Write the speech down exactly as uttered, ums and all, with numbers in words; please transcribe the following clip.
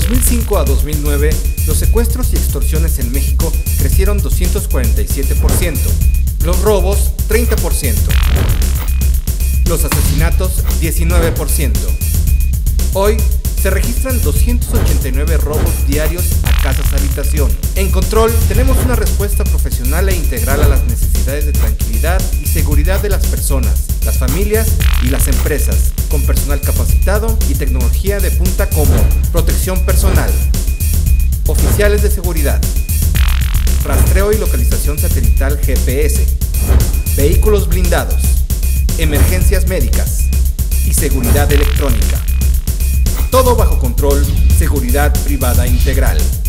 dos mil cinco a dos mil nueve, los secuestros y extorsiones en México crecieron doscientos cuarenta y siete por ciento, los robos treinta por ciento, los asesinatos diecinueve por ciento. Hoy se registran doscientos ochenta y nueve robos diarios a casas habitación. En Control tenemos una respuesta profesional e integral a las necesidades de tranquilidad y seguridad de las personas, las familias y las empresas, con personal capacitado y tecnología de punta como protección personal, oficiales de seguridad, rastreo y localización satelital G P S, vehículos blindados, emergencias médicas y seguridad electrónica. Todo bajo control, seguridad privada integral.